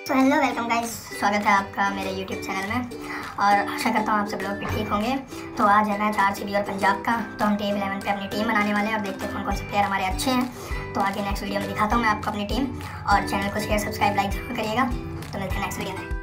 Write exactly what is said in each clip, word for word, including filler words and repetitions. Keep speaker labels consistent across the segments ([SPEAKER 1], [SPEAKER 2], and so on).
[SPEAKER 1] तो hello welcome guys, स्वागत है आपका मेरे यूट्यूब चैनल में और आशा करता हूँ आप सब लोग भी ठीक होंगे। तो आज है मैच आरसीबी और पंजाब का, तो हम टीम इलेवन पे अपनी टीम बनाने वाले हैं और देखते हैं कौन कौन से प्लेयर हमारे अच्छे हैं। तो आगे नेक्स्ट वीडियो में दिखाता हूँ मैं आपको अपनी टीम, और चैनल को शेयर सब्सक्राइब लाइक जरूर करिएगा। तो मिलते हैं नेक्स्ट वीडियो में।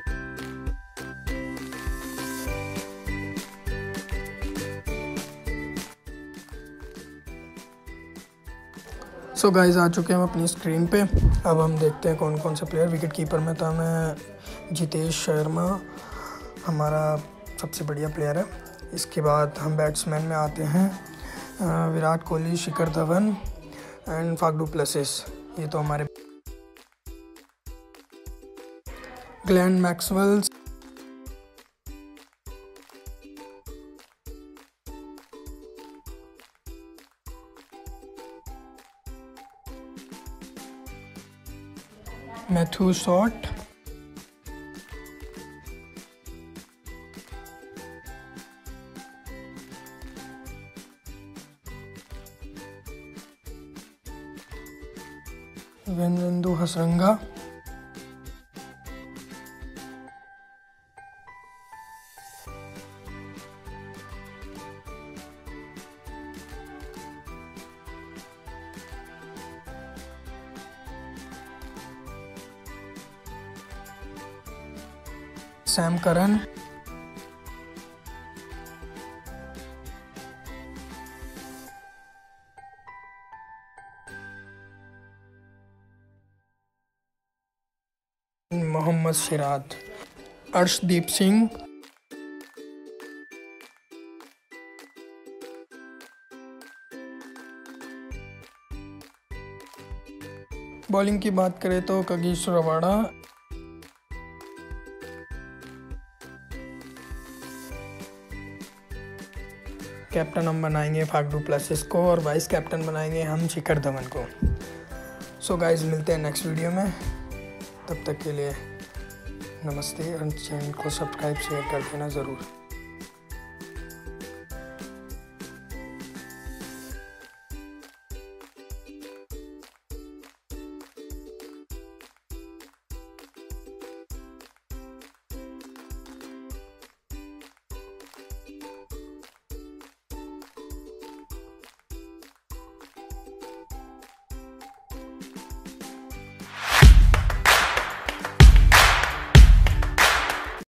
[SPEAKER 2] सो so गाइस, आ चुके हैं हम अपनी स्क्रीन पे। अब हम देखते हैं कौन कौन से प्लेयर। विकेट कीपर में था मैं जितेश शर्मा, हमारा सबसे बढ़िया प्लेयर है। इसके बाद हम बैट्समैन में आते हैं Virat Kohli, Shikhar Dhawan and Faf du Plessis. ये तो हमारे Glenn Maxwell, Matthew Short, Wanindu Hasaranga, Sam Curran, Mohammed Siraj, Arshdeep Singh, bowling की बात करें तो कगिसो रबाडा, कैप्टन हम बनाएंगे फाफ डू प्लेसिस को और वाइस कैप्टन बनाएंगे हम शिखर धवन को। सो गाइस, मिलते हैं नेक्स्ट वीडियो में। तब तक के लिए नमस्ते और चैनल को सब्सक्राइब शेयर कर देना ज़रूर।